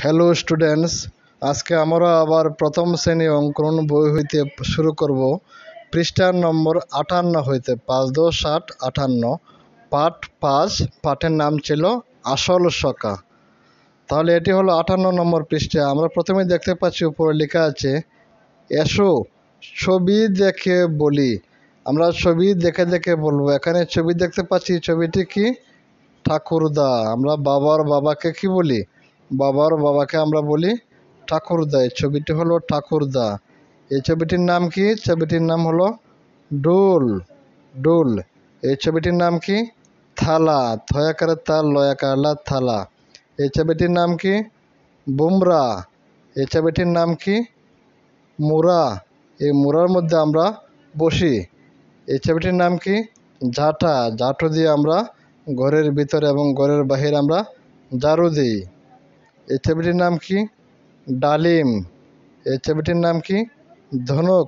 Hello students, আজকে আমরা আবার প্রথম শ্রেণী অঙ্কন বই হইতে শুরু করব। পৃষ্ঠার নম্বর 58 হইতে 5-10-8-58, পাঠ 5। পাঠের নাম ছিল আসল সকা। তাহলে এটি হলো 58 নম্বর পৃষ্ঠা। আমরা প্রথমে দেখতে পাচ্ছি উপরে লেখা আছে এসো ছবি দেখে বলি। আমরা ছবি দেখে দেখে বলবো। এখানে ছবি দেখতে পাচ্ছি, ছবিটি কি? ঠাকুরদা। আমরা বাবার বাবাকে কি বলি? বাবার বাবাকে আমরা বলি ঠাকুরদা। এই ছবিটি হলো ঠাকুরদা। এই ছবিটির নাম কি? ছবিটির নাম হলো ডুল। ডুল। এই ছবিটির নাম কি? থালা। থয়াকারে তাল, লয়াকারলা থালা। এই ছবিটির নাম কি? বুমরা। এই ছবিটির নাম কি? মুরা। এই মুরার মধ্যে আমরা বসি। এই ছবিটির নাম কি? ঝাঁটা। ঝাঁটু দিয়ে আমরা ঘরের ভিতরে এবং ঘরের বাহিরে আমরা ঝাড়ু দিই। এই ছবিটির নাম কি? ডালিম। এই ছবিটির নাম কি? ধনুক।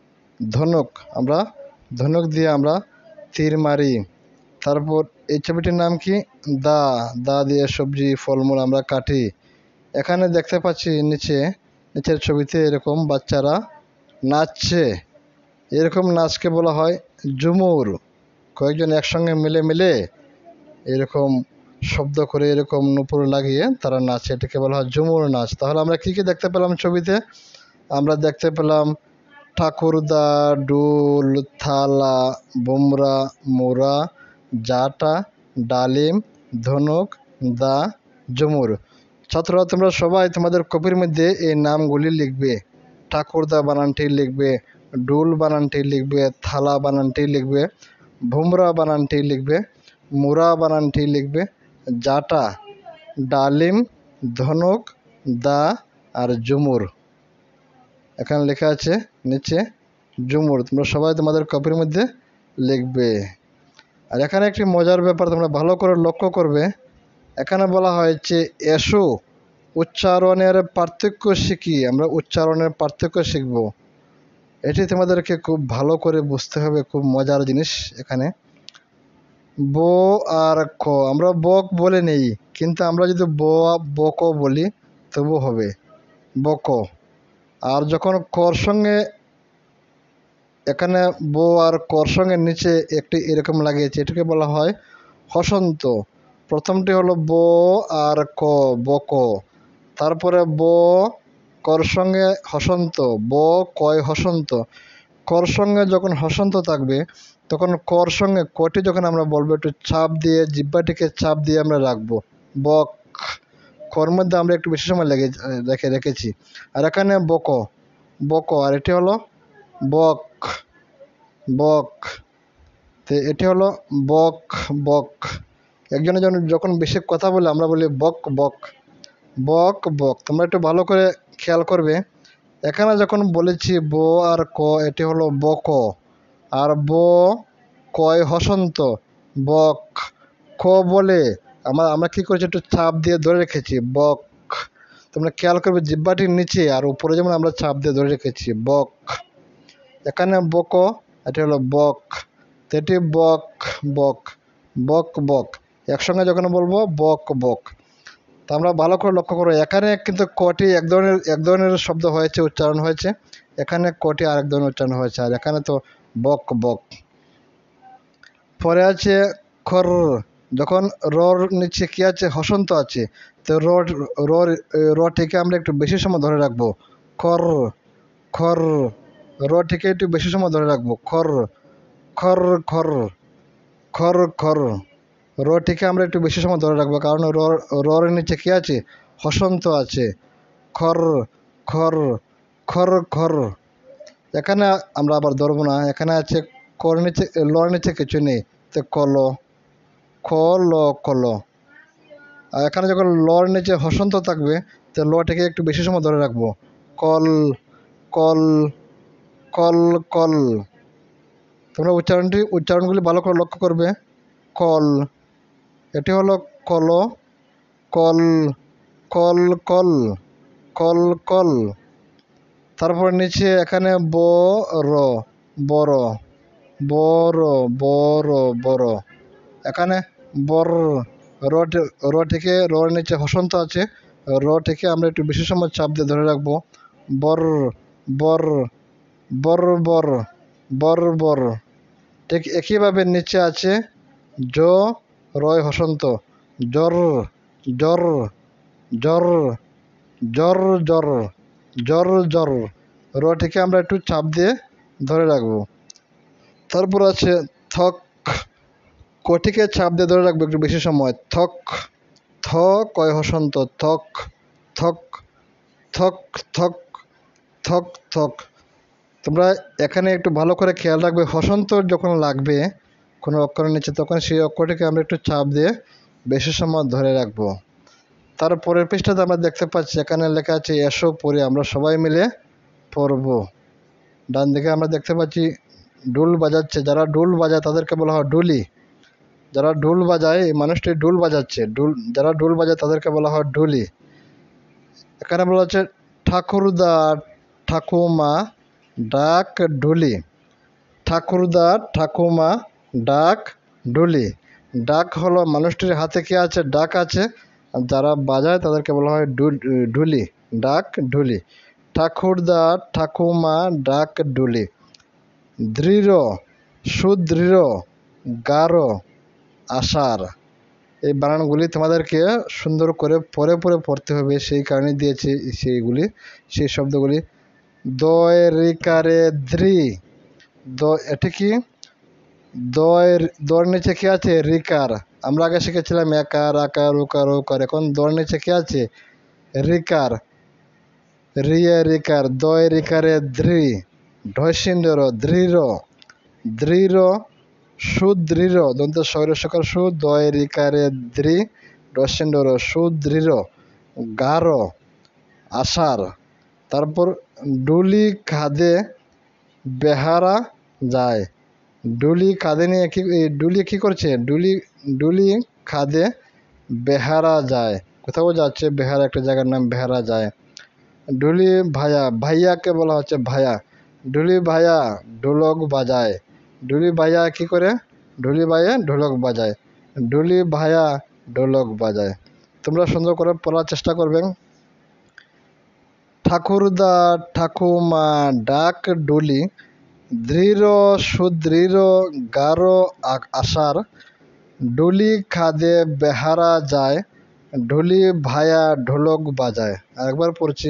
ধনুক। আমরা ধনুক দিয়ে আমরা তীর মারি। তারপর এই ছবিটির নাম কি? দা। দা দিয়ে সবজি ফলমূল আমরা কাটি। এখানে দেখতে পাচ্ছি নিচের ছবিতে এরকম বাচ্চারা নাচছে। এরকম নাচকে বলা হয় ঝুমুর। কয়েকজন একসঙ্গে মিলে এরকম শব্দ করে, এরকম নুপুর লাগিয়ে তারা নাচে, এটাকে বলা হয় ঝুমুর নাচ। তাহলে আমরা কি কি দেখতে পেলাম ছবিতে? আমরা দেখতে পেলাম ঠাকুরদা, ডুল, থালা, বুমরা, মোরা, জাটা, ডালিম, ধনুক, দা, ঝুমুর। ছাত্ররা, তোমরা সবাই তোমাদের কপির মধ্যে এই নামগুলি লিখবে। ঠাকুরদা বানানটি লিখবে, ডুল বানানটি লিখবে, থালা বানানটি লিখবে, ভুমরা বানানটি লিখবে, মুরা বানানটি লিখবে, জাটা, ডালিম, ধনুক, দা আর ঝুমুর। এখানে লেখা আছে নিচে ঝুমুর। তোমরা সবাই তোমাদের কপির মধ্যে লিখবে। আর এখানে একটি মজার ব্যাপার তোমরা ভালো করে লক্ষ্য করবে। এখানে বলা হয়েছে এসো উচ্চারণের পার্থক্য শিখি। আমরা উচ্চারণের পার্থক্য শিখব। এটি তোমাদেরকে খুব ভালো করে বুঝতে হবে, খুব মজার জিনিস। এখানে ব আর ক আমরা বক বলে নেই, কিন্তু আমরা যদি বক বলি তবু হবে বক। আর যখন কর সঙ্গে, এখানে ব আর কর সঙ্গে নিচে একটি এরকম লাগিয়েছে, এটাকে বলা হয় হসন্ত। প্রথমটি হলো ব আর ক, বক। তারপরে ব কর সঙ্গে হসন্ত, ব কয় হসন্ত। কর সঙ্গে যখন হসন্ত থাকবে তখন কর সঙ্গে কটি যখন আমরা বলবো, একটু চাপ দিয়ে, জিহ্বাটিকে চাপ দিয়ে আমরা রাখবো বক। কর মধ্যে আমরা একটু বেশি সময় রেখেছি। আর এখানে বক, বক। আর এটি হলো বক, বক। তো এটি হলো বক, বক। একজনে যখন বেশি কথা বলে আমরা বলি বক, বক, বক, বক। তোমরা একটু ভালো করে খেয়াল করবে। এখানে যখন বলেছি ব আর ক, এটি হলো বক। আর ব কয় হসন্ত, বক। ক বলে আমরা কি করেছি, একটু চাপ দিয়ে ধরে রেখেছি বক। তোমরা খেয়াল করবে জিহ্বাটির নিচে আর উপরে যেমন আমরা চাপ দিয়ে ধরে রেখেছি বক। এখানে বক, এটি হলো বক। এটি বক, বক, বক, বক। একসঙ্গে যখন বলবো বক, বক। তা আমরা ভালো করে লক্ষ্য করো, এখানে কিন্তু কটি এক ধরনের শব্দ হয়েছে, উচ্চারণ হয়েছে। এখানে কটি আরেক ধরনের উচ্চারণ হয়েছে। আর এখানে তো বক, বক। পরে আছে খর। যখন রর নিচে কি আছে? হসন্ত আছে। তো রটিকে আমরা একটু বেশি সময় ধরে রাখবো খর, খর। রটিকে একটু বেশি সময় ধরে রাখবো খর, খর, খর, খর, খর। রটিকে আমরা একটু বেশি সময় ধরে রাখবো, কারণ রর নিচে কি আছে? হসন্ত আছে। খর, খর, খর, খর। এখানে আমরা আবার ধরবো না। এখানে আছে কর নিচে, লর নিচে কিছু নেই, তো কল, কল, কল। আর এখানে যখন লর নিচে হসন্ত থাকবে তো লটাকে একটু বেশি সময় ধরে রাখবো কল, কল, কল, কল। তোমরা উচ্চারণগুলি ভালো করে লক্ষ্য করবে। কল, এটি হলো call, call, call, call, call, call. তারপর নিচে এখানে বড়, বড়, বড়, বড়, বড়। এখানে বড়। রটিকে রর নিচে হসন্ত আছে, রটিকে আমরা একটু বেশি সময় চাপ দিয়ে ধরে রাখবো। বর বর বর বর বর বর। ঠিক একইভাবে নিচে আছে জ রয় হসন্ত, জর জর জর জর জর জর জর। রটিকে আমরা একটু চাপ দিয়ে ধরে রাখবো। তারপর আছে থক, কটিকে চাপ দিয়ে ধরে রাখবো একটু বেশি সময়। থক থ কয় হসন্ত, থক থক থক থক থক থক। তোমরা এখানে একটু ভালো করে খেয়াল রাখবে, হসন্ত যখন লাগবে কোনো অক্ষরের নিচে তখন সেই অক্ষরটিকে আমরা একটু চাপ দিয়ে বেশি সময় ধরে রাখবো। তারপরের পৃষ্ঠাতে আমরা দেখতে পাচ্ছি এখানে লেখা আছে এসো পড়ি, আমরা সবাই মিলে পড়ব। ডান দিকে আমরা দেখতে পাচ্ছি ডুল বাজাচ্ছে, যারা ডুল বাজায় তাদেরকে বলা হয় ডুলি। যারা ডুল বাজায়, এই মানুষটি ডুল বাজাচ্ছে, যারা ডুল বাজায় তাদেরকে বলা হয় ডুলি। এখানে বলা হচ্ছে ঠাকুরদা ঠাকুমা ডাক ডুলি। ঠাকুরদা ঠাকুমা ডাক ডুলি। ডাক হলো মানুষটির হাতে কি আছে, ডাক আছে, আর যারা বাজায় তাদেরকে বলা হয় ঢুলি, ডাক ঢুলি। ঠাকুরদা ঠাকুমা ডাক ডুলি। দৃঢ় সুদৃঢ় গাঢ় আষাঢ়, এই বানানগুলি তোমাদেরকে সুন্দর করে পরে পরে পড়তে হবে, সেই কারণে দিয়েছি সেই শব্দগুলি। দয় রিকারে দ্রি, এটি কি দর নিচে কি আছে রিকার। আমরা আগে শিখেছিলাম একার আকার উকার ওকার, এখন দর নিচে কি আছে রিকার, রিয়ে রিকার। দয় রিকারে দ্রি, ঢয়সিন্দর দৃঢ় দৃঢ় সুদৃঢ়, দন্ত শরীর সকার সু, দয় রিকারে দ্রি, ঢয়সিন্দর সুদৃঢ় গাঢ় আষাঢ়। তারপর ডুলি খাদে বেহারা যায়। ডুলি খাদে নিয়ে ডুলি কি করছে, ডুলি খাদে বেহারা যায়, কোথাও যাচ্ছে, বেহারা একটা জায়গার নাম, বেহারা যায়। ডুলি ভায়া, ভাইয়াকে বলা হচ্ছে ভায়া। ডুলি ভায়া ঢোলক বাজায়। ডুলি ভাইয়া কি করে, ডুলি ভাইয়া ঢোলক বাজায়, ডুলি ভায়া ঢোলক বাজায়। তোমরা সুন্দর করে পড়ার চেষ্টা করবেন। ঠাকুরদা ঠাকুমা ডাক ডুলি, দৃঢ় সুদৃঢ় গাঢ় আষাঢ়, ডুলি খাদে বেহারা যায়, ঢুলি ভায়া ঢোলক বাজায়। আরেকবার পড়ছি।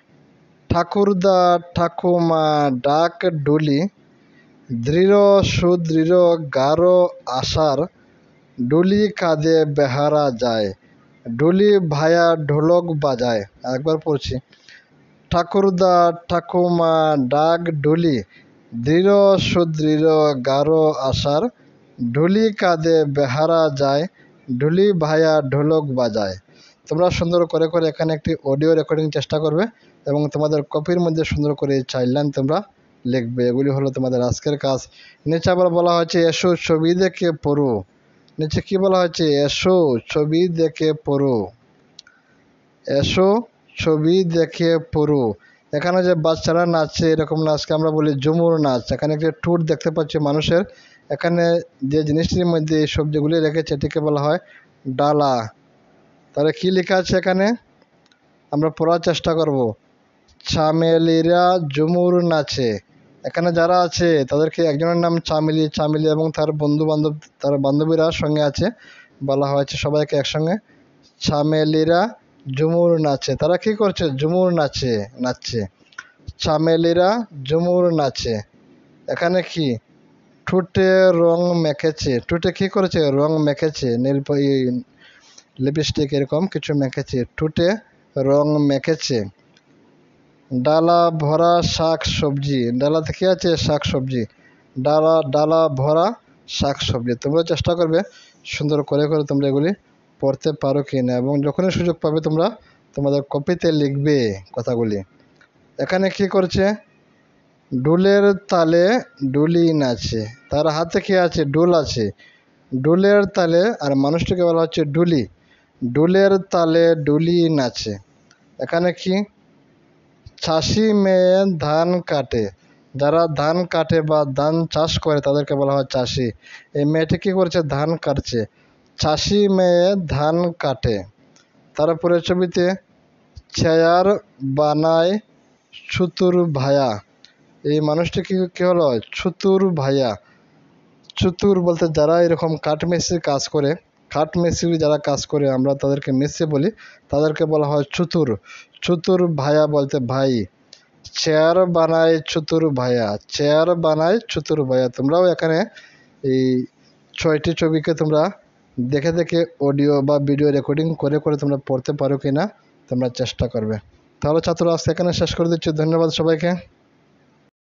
ঠাকুরদা ঠাকুমা ডাক ডুলি, দৃঢ় সুদৃঢ় গাঢ় আষাঢ়, ডুলি কাঁদে বেহারা যায়, ডুলি ভায়া ঢোলক বাজায়। আরেকবার পড়ছি। ঠাকুরদা ঠাকুমা ডাক ডুলি, দৃঢ় সুদৃঢ় গাঢ় আষাঢ়, ঢুলি কাঁদে বেহারা যায়, ঢুলি ভায়া ঢোলক বাজায়। তোমরা সুন্দর করে করে এখানে একটি অডিও রেকর্ডিং চেষ্টা করবে এবং তোমাদের কপির মধ্যে সুন্দর করে এই 4 লাইন তোমরা লিখবে। এগুলি হলো তোমাদের আজকের কাজ। নিচে আবার বলা হয়েছে এসো ছবি দেখে পড়ো। নিচে কি বলা হয়েছে, এসো ছবি দেখে পড়ো, এসো ছবি দেখে পড়ো। এখানে যে বাচ্চারা নাচছে এরকম নাচকে আমরা বলি ঝুমুর নাচ। এখানে একটা টুট দেখতে পাচ্ছি মানুষের, এখানে যে জিনিসটির মধ্যে এই সবজিগুলি রেখেছে এটিকে বলা হয় ডালা। তাহলে কি লেখা আছে এখানে, আমরা পড়ার চেষ্টা করব। চামেলিরা ঝুমুর নাচে। এখানে যারা আছে তাদেরকে একজনের নাম চামেলি, চামেলি এবং তার বন্ধু বান্ধব, তার বান্ধবীরা সঙ্গে আছে, বলা হয়েছে সবাইকে একসঙ্গে চামেলিরা ঝুমুর নাচে। তারা কি করছে, ঝুমুর নাচছে। চামেলিরা ঝুমুর নাচে। এখানে কি ঠোঁটে রং মেখেছে, ঠোঁটে কি করেছে রং মেখেছে, লিপস্টিক এরকম কিছু মেখেছে, ঠোঁটে রং মেখেছে। ডালা ভরা শাক সবজি, ডালাতে কি আছে শাক সবজি, ডালা ভরা শাক সবজি। তোমরা চেষ্টা করবে সুন্দর করে করে তোমরা এগুলি পড়তে পারো কি না, এবং যখনই সুযোগ পাবে তোমরা তোমাদের কপিতে লিখবে কথাগুলি। এখানে কি করছে, ডুলের তালে ডুলি নাচে। তার হাতে কি আছে, ডুল আছে, ডুলের তালে, আর মানুষটিকে বলা হচ্ছে ডুলি, ডুলের তালে ডুলি নাচে। এখানে কি চাষি মেয়ে ধান কাটে। যারা ধান কাটে বা ধান চাষ করে তাদেরকে বলা হয় চাষি। এই মেয়েটি কী করছে, ধান কাটছে। চাষি মেয়ে ধান কাটে। তারপরে ছবিতে চেয়ার বানায় চতুর ভায়া। এই মানুষটি কি হলো? চতুর ভাইয়া। চতুর বলতে যারা এরকম কাঠ মিস্ত্রির কাজ করে, কাঠ মিস্ত্রি যারা কাজ করে আমরা তাদেরকে মিস্ত্রি বলি, তাদেরকে বলা হয় চতুর। চতুর ভাইয়া বলতে ভাই। চেয়ার বানায় চতুর ভাইয়া, চেয়ার বানায় চতুর ভাইয়া। তোমরাও এখানে এই 6টি ছবিকে তোমরা দেখে দেখে অডিও বা ভিডিও রেকর্ডিং করে করে তোমরা পড়তে পারো কিনা তোমরা চেষ্টা করবে। তাহলে ছাত্র আজকে এখানে শেষ করে দিচ্ছি। ধন্যবাদ সবাইকে।